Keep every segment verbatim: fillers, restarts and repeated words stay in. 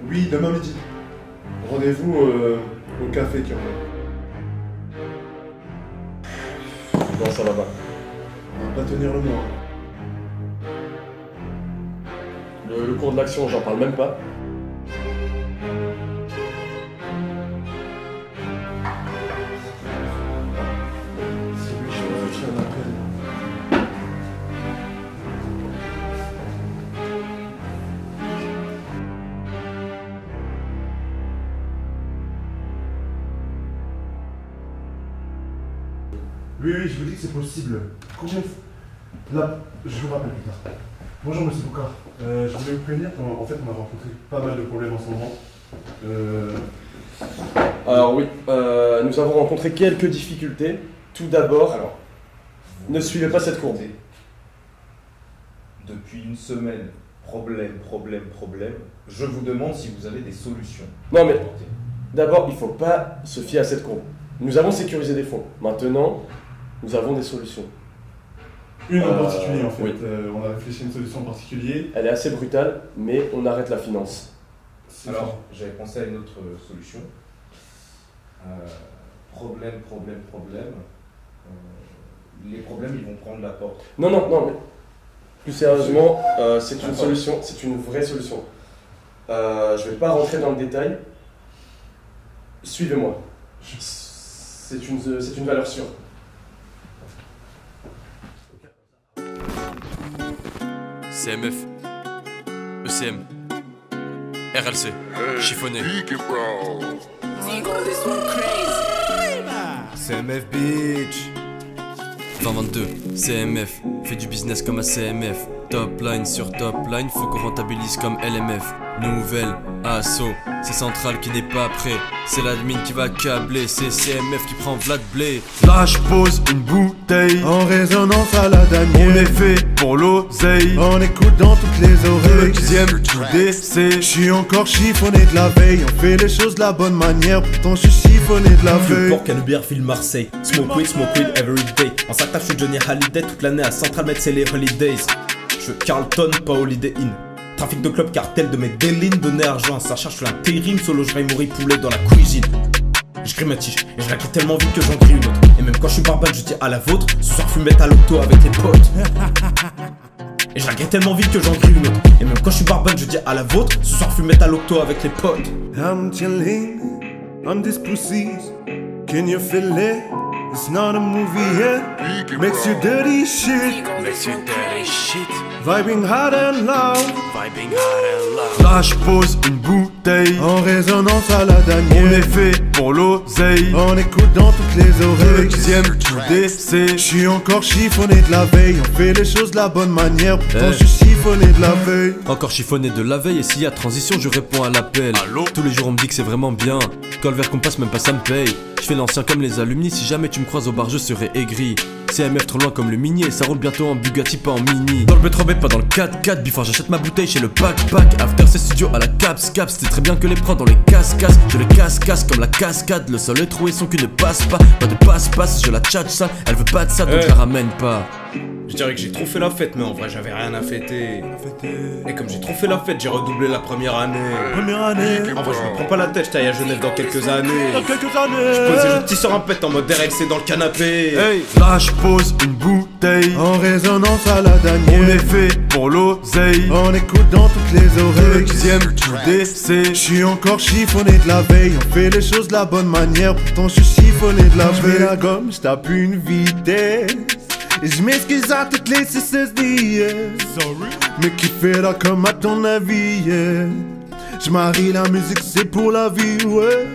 Oui, demain midi. Rendez-vous euh, au café qui en a. Non, ça va pas. On va pas tenir le mois. Le, le cours de l'action, j'en parle même pas. C'est lui, je me fais un appel. Oui, oui, je vous dis que c'est possible. Combien de... Là, je vous rappelle plus tard. Bonjour Monsieur Boucard. Euh, je voulais vous prévenir qu'en en fait on a rencontré pas mal de problèmes en ce moment. Euh... Alors oui, euh, nous avons rencontré quelques difficultés. Tout d'abord, Alors, ne suivez pas cette courbe. depuis une semaine, problème, problème, problème. Je vous demande si vous avez des solutions. Non mais, d'abord, il ne faut pas se fier à cette courbe. Nous avons sécurisé des fonds. Maintenant, nous avons des solutions. Une en Euh, particulier en fait. oui. Euh, on a réfléchi à une solution en particulier. Elle est assez brutale, mais on arrête la finance. C'est Alors, j'avais pensé à une autre solution. Euh, problème, problème, problème. Euh, les problèmes, ils vont prendre la porte. Non, non, non, mais plus sérieusement, euh, c'est une D'accord. solution, c'est une vraie solution. Euh, je ne vais pas rentrer dans le détail. Suivez-moi. C'est une, c'est une valeur sûre. C M F, E C M, R L C, chiffonné. C M F bitch. vingt vingt-deux, C M F, fait du business comme un C M F. Top line sur top line, faut qu'on rentabilise comme L M F. Nouvelle assaut, c'est Central qui n'est pas prêt. C'est l'admin qui va câbler, c'est C M F qui prend Vlad Blé. Là je pose une bouteille En résonance à la on Daniel, est fait pour l'oseille. on écoute dans toutes les oreilles. Deuxième tout décès. Je suis encore chiffonné de la veille, on fait les choses de la bonne manière, pourtant je suis chiffonné de la Vieux veille. porc, Canuberville, Marseille. Smoke weed, smoke weed every day. En sac je suis Johnny Hallyday toute l'année à Central Med, c'est les holidays. Je veux Carlton, pas Holiday Inn. Trafic de club, cartel de mes délines, donner argent à sa charge, je fais l'intérim, solo je mourir poulet dans la cuisine. Je grille ma tige et je la quitte tellement vite que j'en grille une autre. Et même quand je suis barbade, je dis à la vôtre. Ce soir, fumette à l'auto avec les potes. Et je la grille tellement vite que j'en grille une autre. Et même quand je suis barbade, je dis à la vôtre. Ce soir, fumette à l'auto avec les potes. I'm chilling on this pussy. Can you feel it? It's not a movie yet. Makes you dirty shit. Makes you dirty shit. Vibing hard and loud. Vibing hard and loud. Là je pose une bouteille. En résonance à la On Daniel, est fait pour l'oseille. on écoute dans toutes les oreilles. Deuxième tout décès. Je suis encore chiffonné de la veille, on fait les choses de la bonne manière, pourtant Eh. je suis chiffonné de la veille. Encore chiffonné de la veille et s'il y a transition je réponds à l'appel. Tous les jours on me dit que c'est vraiment bien. Quand le verre qu'on passe même pas ça me paye. Je fais l'ancien comme les alumni, si jamais tu me croises au bar je serai aigri. C M F trop loin comme le minier, ça roule bientôt en Bugatti pas en mini. Dans le B trois B pas dans le quatre quatre, before j'achète ma bouteille chez le backpack. After c'est studio à la caps caps, c'est très bien que les prends dans les casse-casse. Je les casse-casse comme la cascade, le sol est troué, son cul ne passe pas. Pas de passe-passe, je la tchatche ça, elle veut pas de ça donc je la ramène pas. Je dirais que j'ai trop fait la fête, mais en vrai j'avais rien à fêter. Et comme j'ai trop fait la fête, j'ai redoublé la première année. Première année, En vrai je me prends pas la tête, je taille à Genève dans quelques années. dans quelques Je années. pose et je tisse sur un pet en mode R L C dans le canapé. Hey, là je pose une bouteille. En résonance à la On Daniel, est fait pour l'oseille. on écoute dans toutes les oreilles. Deuxième tout décès. Je suis encore chiffonné de la veille, on fait les choses de la bonne manière, pourtant je suis chiffonné de la veille. Je la gomme, je tape une vitesse. Et je m'excuse à toutes les C S D, yeah. Mais qui fait là comme à ton avis, yeah. Je marie la musique, c'est pour la vie, ouais.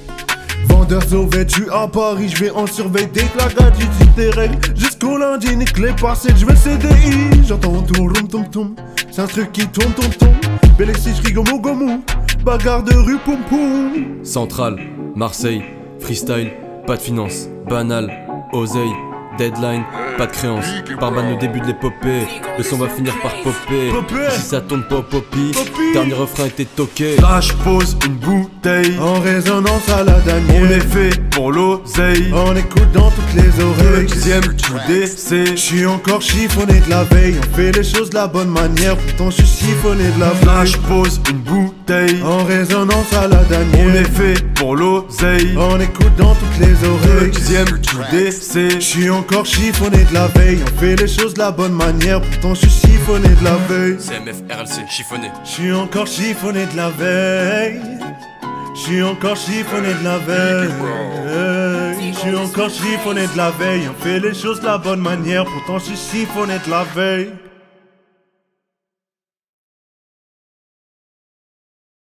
Vendeur survêtu à Paris, je vais en surveille dès que la gadget dit tes règles. Jusqu'au lundi, nique les parcelles, je vais C D I. J'entends tout rum tum tum, c'est un truc qui tourne tourne tourne. Belle exige gomo gomo, bagarre de rue poum poum. Central, Marseille, freestyle, pas de finance, banal, oseille, deadline, pas de créance, barman au début de l'épopée, le son va finir par popper, Popper. si ça tourne pas au poppy, Poppy. dernier refrain était toqué. Là je pose une bouteille, En résonance à la on Daniel, est fait pour l'oseille, on écoute dans toutes les oreilles. deuxième tout décès. Je suis encore chiffonné de la veille, on fait les choses de la bonne manière, pourtant je suis chiffonné de la Là veille. je pose une bouteille. bouteille. En résonance à la Daniel. On est fait pour l'oseille. On écoute dans toutes les oreilles. Deuxième décès. Je suis encore chiffonné de la veille. On fait les choses de la bonne manière. Pourtant je suis chiffonné de la veille. C M F R L C, chiffonné. Je suis encore chiffonné de la veille. Je suis encore chiffonné de la veille. Je suis encore chiffonné de la veille. On fait les choses de la bonne manière. Pourtant je suis chiffonné de la veille.